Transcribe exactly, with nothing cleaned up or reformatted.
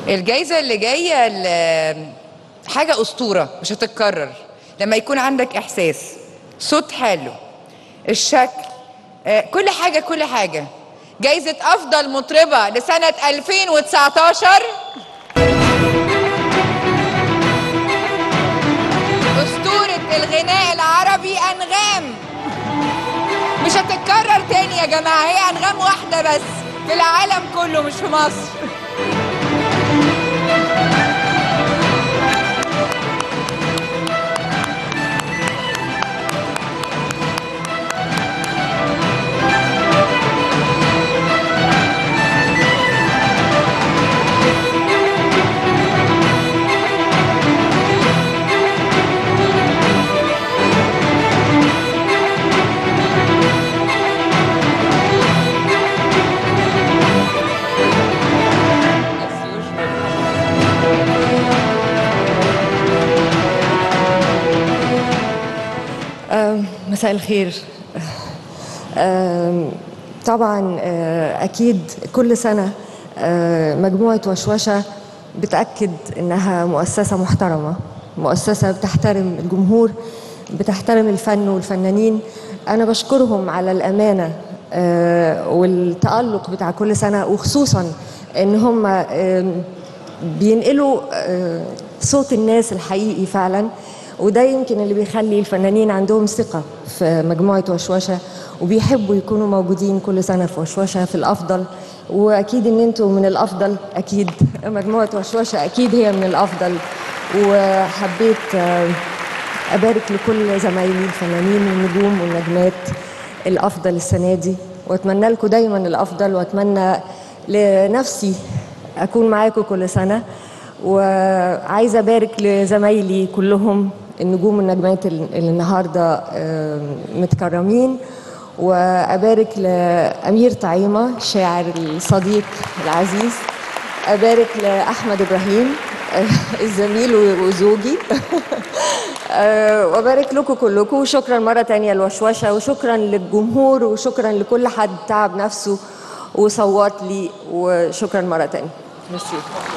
الجايزة اللي جاية ل- حاجة أسطورة مش هتتكرر. لما يكون عندك إحساس، صوت حلو، الشكل، آه، كل حاجة كل حاجة. جايزة أفضل مطربة لسنة ألفين وتسعتاشر أسطورة الغناء العربي أنغام. مش هتتكرر تاني يا جماعة، هي أنغام واحدة بس في العالم كله مش في مصر. مساء الخير. آم، طبعا آه، أكيد كل سنة آه، مجموعة وشوشة بتأكد إنها مؤسسة محترمة، مؤسسة بتحترم الجمهور، بتحترم الفن والفنانين. أنا بشكرهم على الأمانة آه، والتألق بتاع كل سنة، وخصوصا إن هم آم، بينقلوا آه، صوت الناس الحقيقي فعلا. وده يمكن اللي بيخلي الفنانين عندهم ثقة في مجموعة وشوشة، وبيحبوا يكونوا موجودين كل سنة في وشوشة في الأفضل. وأكيد إن أنتوا من الأفضل، أكيد مجموعة وشوشة أكيد هي من الأفضل. وحبيت آه، أبارك لكل زمايلي الفنانين والنجوم والنجمات الأفضل السنة دي، وأتمنى لكم دايما الأفضل، وأتمنى لنفسي أكون معاكم كل سنة. وعايزة أبارك لزمايلي كلهم النجوم والنجمات اللي النهاردة متكرمين، وأبارك لأمير طعيمة الشاعر الصديق العزيز، أبارك لأحمد إبراهيم الزميل وزوجي وأبارك لكم كلكم. وشكرا مرة تانية لوشوشة، وشكرا للجمهور، وشكرا لكل حد تعب نفسه وصوت لي، وشكرا مرة تانية. ميرسي.